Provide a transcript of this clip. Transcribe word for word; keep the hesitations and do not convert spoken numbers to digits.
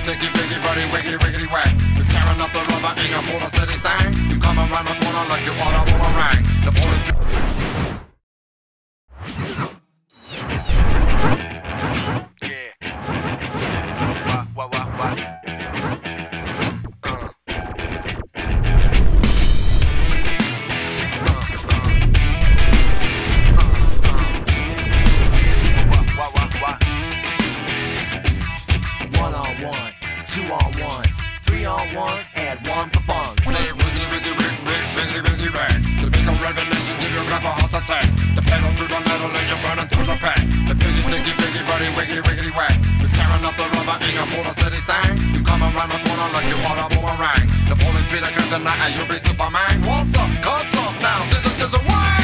ticky, piggy, buddy, wiggity, wiggity, whack. You're tearing up the rubber in your motor city stand. You come around the corner like you ought to boomerang. The police. Yeah. What, what, what, what? One, two on one, three on one, and one for fun. Say wiggity, wiggity, wiggity, wiggity, wiggity, rag. The big old revelation give you a rap a heart attack. The pedal to the metal and you're burning through the pack. The piggy, ticky, piggy, buddy, wiggity, wiggity, whack. You're tearing up the rubber in your motor city stand. You come around the corner like you ought to boomerang. The police be the curtain tonight and you'll be Superman. What's up? Cause up now, this is just a way.